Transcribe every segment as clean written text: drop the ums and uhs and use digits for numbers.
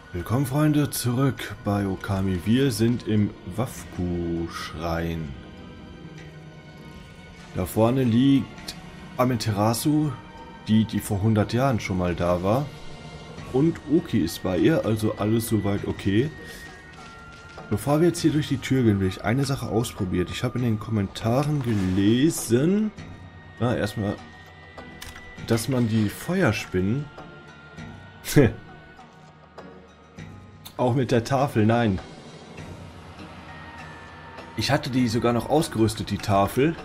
Willkommen Freunde, zurück bei Okami. Wir sind im Wafku-Schrein. Da vorne liegt Amaterasu, die vor 100 Jahren schon mal da war. Und Oki ist bei ihr, also alles soweit okay. Bevor wir jetzt hier durch die Tür gehen, will ich eine Sache ausprobiert. Ich habe in den Kommentaren gelesen, erstmal, dass man die Feuerspinnen auch mit der Tafel, nein. Ich hatte die sogar noch ausgerüstet, die Tafel.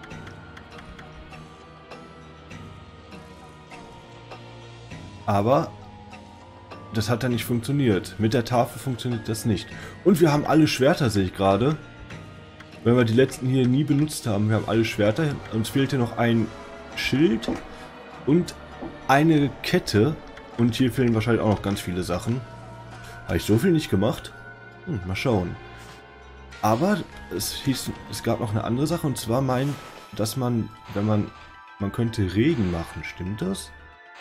Aber das hat dann nicht funktioniert. Mit der Tafel funktioniert das nicht. Und wir haben alle Schwerter, sehe ich gerade. Wenn wir die letzten hier nie benutzt haben, wir haben alle Schwerter. Uns fehlt hier noch ein Schild und eine Kette. Und hier fehlen wahrscheinlich auch noch ganz viele Sachen. Habe ich so viel nicht gemacht? Mal schauen. Aber es gab noch eine andere Sache, und zwar dass man, wenn man könnte Regen machen, stimmt das?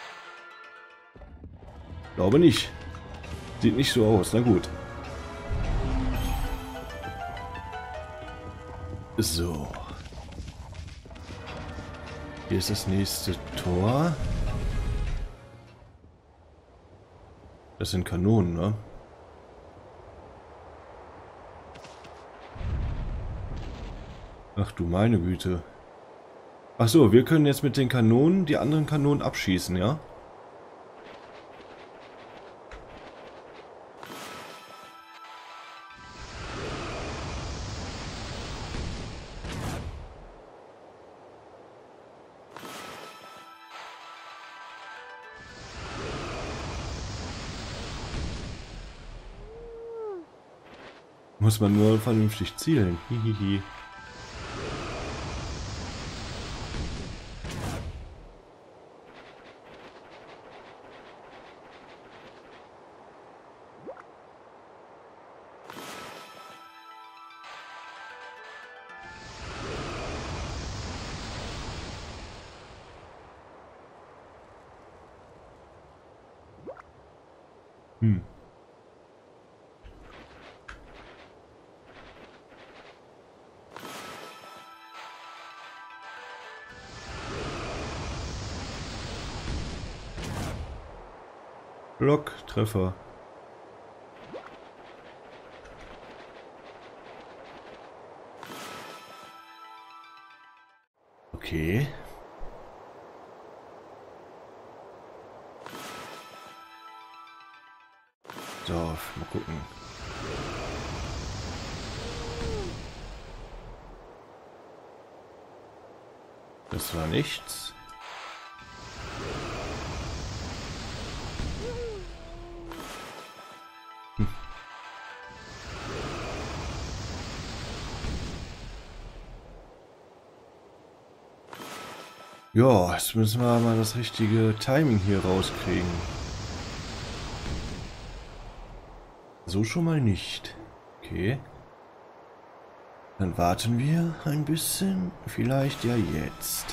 Glaube nicht. Sieht nicht so aus, na gut. So. Hier ist das nächste Tor. Das sind Kanonen, ne? Ach du meine Güte. Ach so, wir können jetzt mit den Kanonen die anderen Kanonen abschießen, ja? Muss man nur vernünftig zielen. Hihihi. Blocktreffer. Okay. So, mal gucken. Das war nichts. Ja, jetzt müssen wir mal das richtige Timing hier rauskriegen. So schon mal nicht. Okay. Dann warten wir ein bisschen. Vielleicht ja jetzt.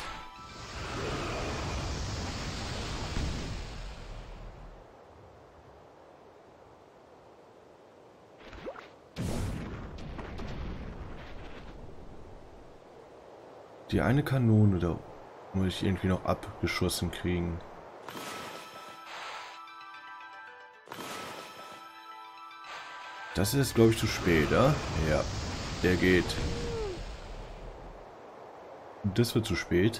Die eine Kanone da muss ich irgendwie noch abgeschossen kriegen. Das ist, glaube ich, zu spät, oder? Ja, der geht. Das wird zu spät.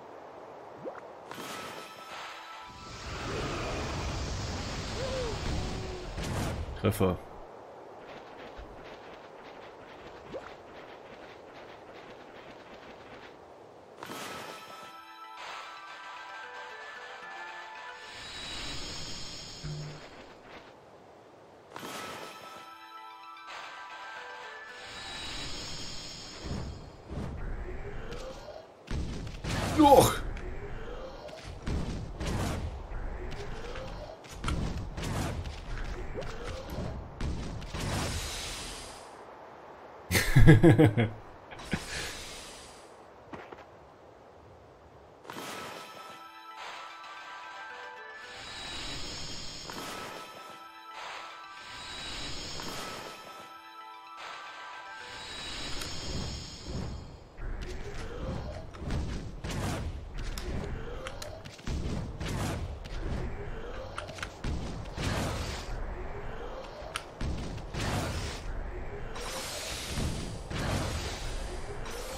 Treffer. Doch!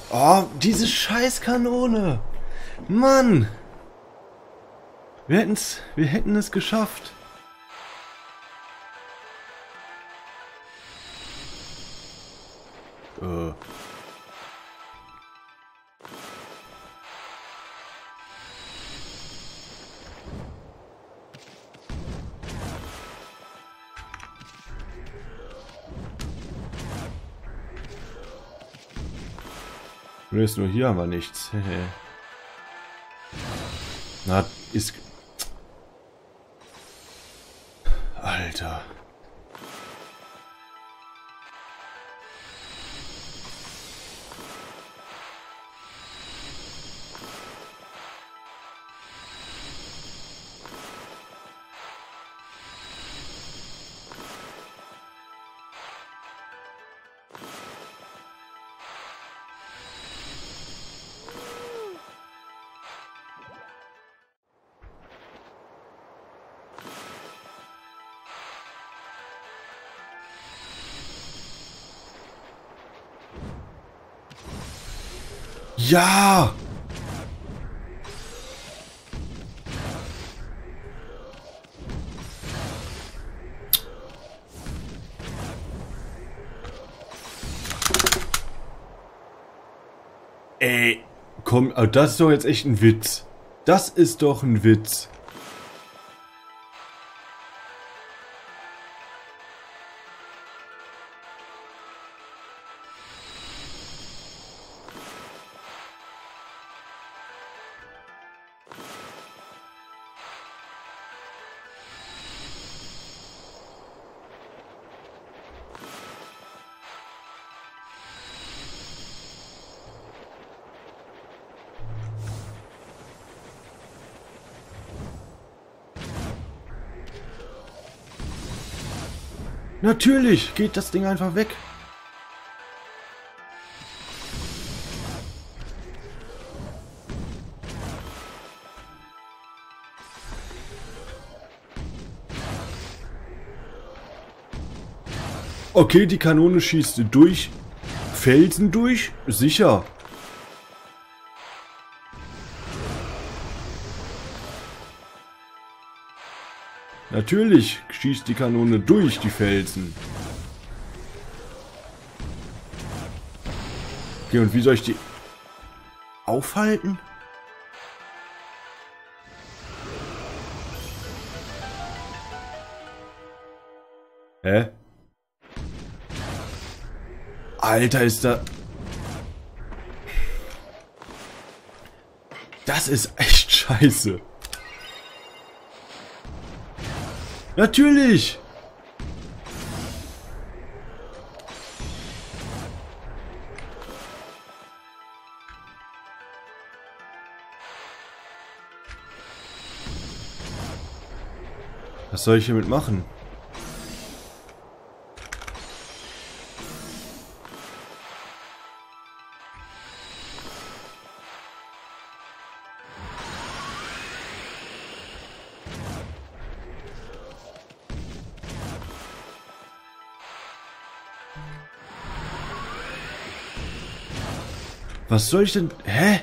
Oh, diese Scheißkanone. Mann. Wir hätten es geschafft. Nur hier haben wir nichts. Na, ist... Alter. Ja! Ey, komm, das ist doch jetzt echt ein Witz. Das ist doch ein Witz. Natürlich geht das Ding einfach weg. Okay, die Kanone schießt durch Felsen durch, sicher. Natürlich schießt die Kanone durch die Felsen. Okay, und wie soll ich die aufhalten? Hä? Alter, ist da... Das ist echt scheiße. Natürlich! Was soll ich hiermit machen? Was soll ich denn... Hä?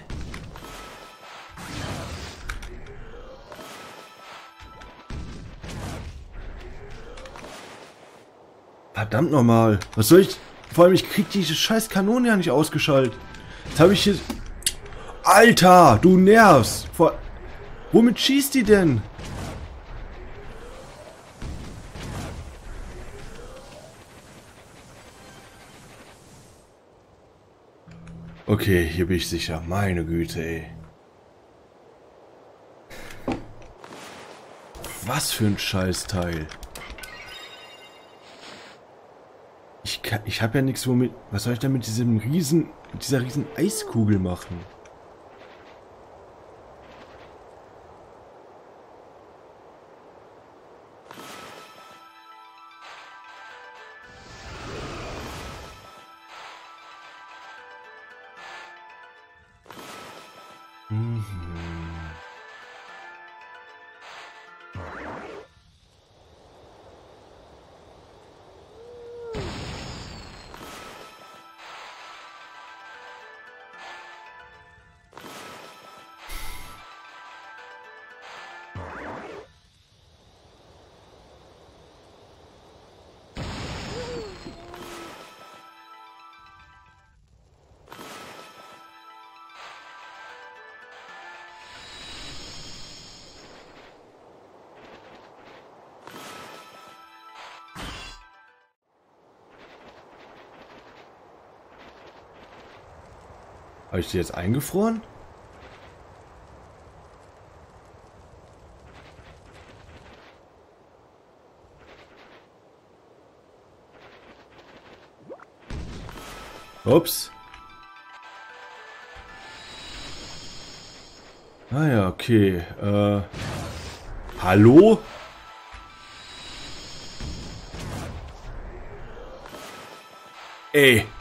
Verdammt nochmal. Was soll ich... Vor allem, ich krieg diese scheiß Kanone ja nicht ausgeschaltet. Jetzt habe ich hier... Alter, du nervst. Womit schießt die denn? Okay, hier bin ich sicher. Meine Güte, ey. Was für ein Scheißteil. Ich habe ja nichts womit... Was soll ich denn mit dieser riesen Eiskugel machen? Habe ich die jetzt eingefroren? Ups. Ah ja, okay. Hallo? Ey.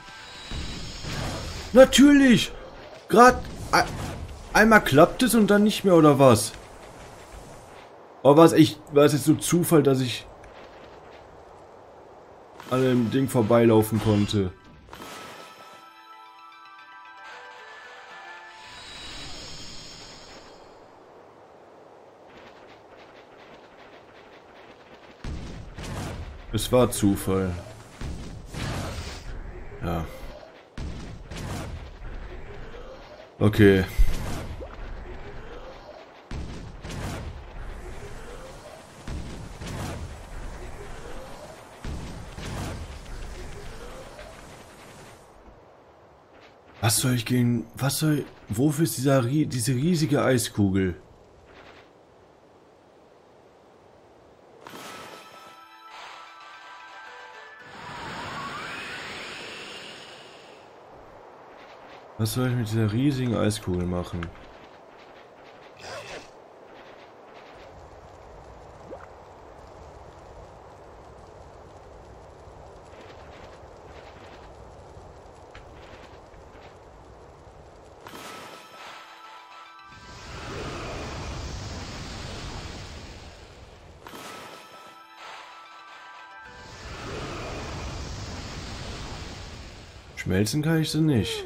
Natürlich. Gerade einmal klappt es und dann nicht mehr, oder was? Aber war es jetzt nur Zufall, dass ich an dem Ding vorbeilaufen konnte? Es war Zufall. Ja. Okay. Was soll ich gegen... Wofür ist diese riesige Eiskugel? Was soll ich mit dieser riesigen Eiskugel machen? Schmelzen kann ich sie nicht.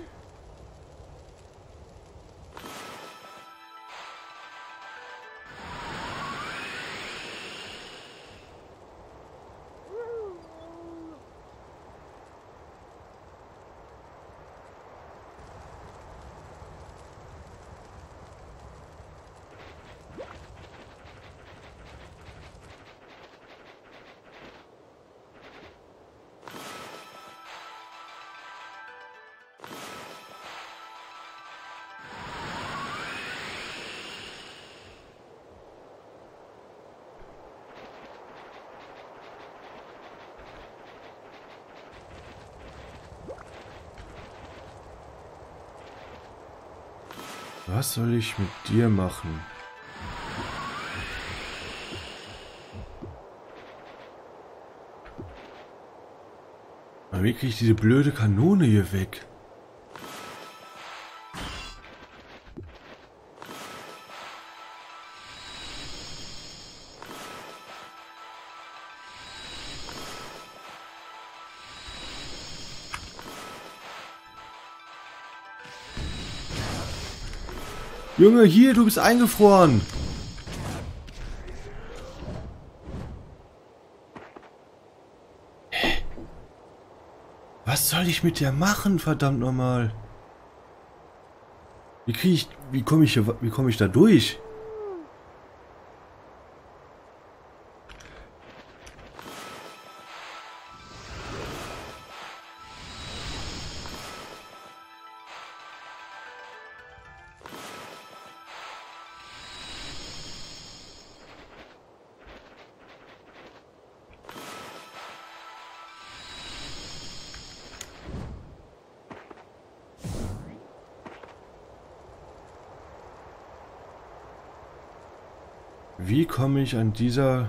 Was soll ich mit dir machen? Aber wie kriege ich diese blöde Kanone hier weg? Junge, hier, du bist eingefroren. Was soll ich mit dir machen, verdammt nochmal? Wie komme ich da durch? Wie komme ich an dieser...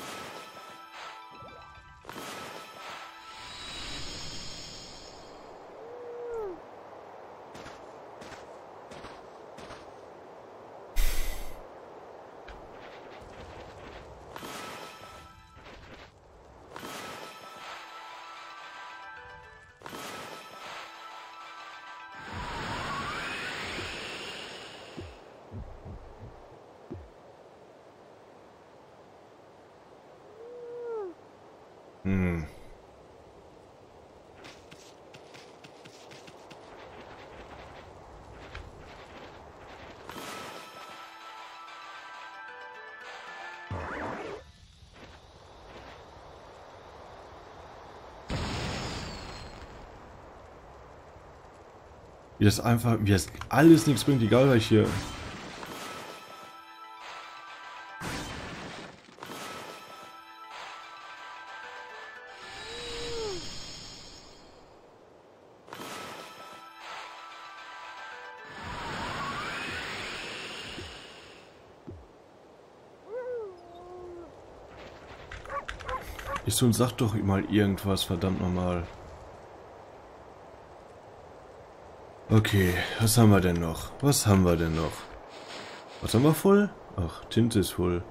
Hm. Wie das einfach, wie das alles nichts bringt, egal weil ich hier... Ist und sag doch mal irgendwas, verdammt nochmal. Okay, was haben wir denn noch? Was haben wir denn noch? Was haben wir voll? Ach, Tinte ist voll.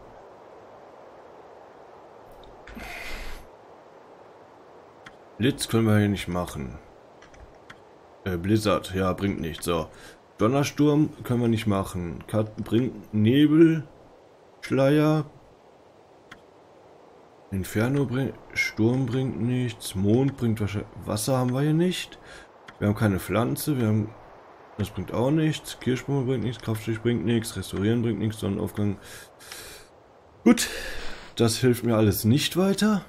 Blitz können wir hier nicht machen. Blizzard, ja, bringt nichts. So. Donnersturm können wir nicht machen. Bringt Nebel, Schleier. Inferno bringt, Sturm bringt nichts. Mond bringt wahrscheinlich, Wasser haben wir hier nicht. Wir haben keine Pflanze, wir haben, das bringt auch nichts. Kirschbaum bringt nichts, Kraftstich bringt nichts, Restaurieren bringt nichts, Sonnenaufgang. Gut, das hilft mir alles nicht weiter.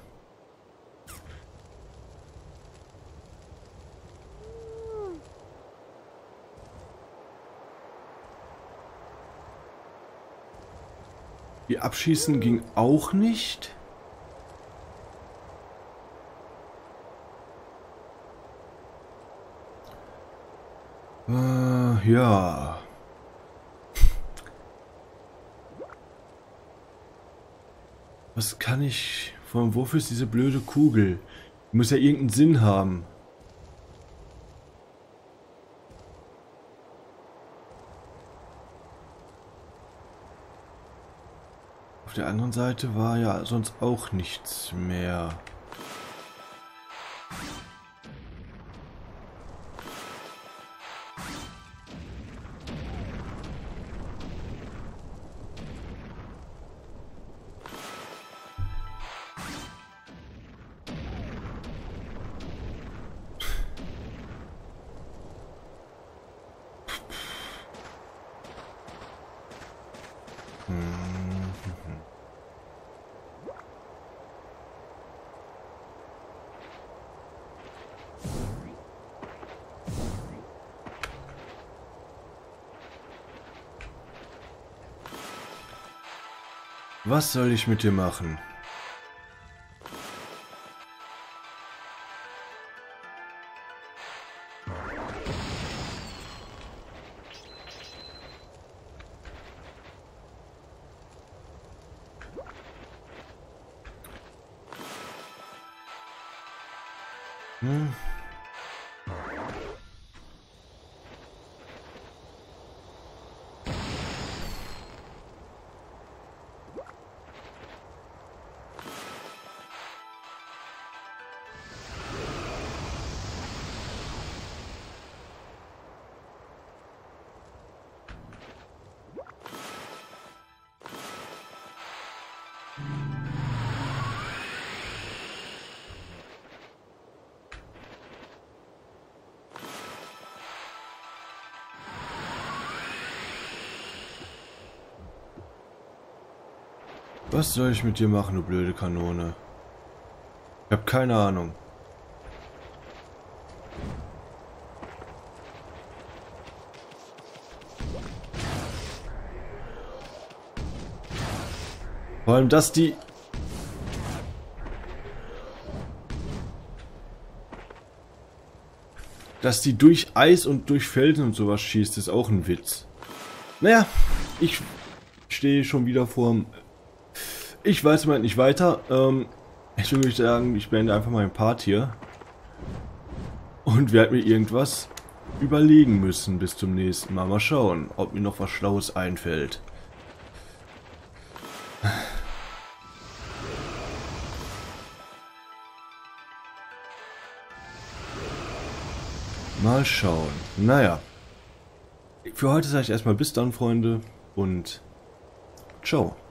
Die Abschießen ging auch nicht. Ja. Was kann ich... Wofür ist diese blöde Kugel? Die muss ja irgendeinen Sinn haben. Auf der anderen Seite war ja sonst auch nichts mehr. Was soll ich mit dir machen? Hm? Was soll ich mit dir machen, du blöde Kanone? Ich habe keine Ahnung. Vor allem, dass die durch Eis und durch Felsen und sowas schießt, ist auch ein Witz. Naja, ich stehe schon wieder vorm... Ich weiß mal nicht weiter. Ich würde sagen, ich beende einfach meinen Part hier. Und werde mir irgendwas überlegen müssen bis zum nächsten Mal. Mal schauen, ob mir noch was Schlaues einfällt. Mal schauen. Naja. Für heute sage ich erstmal bis dann, Freunde. Und ciao.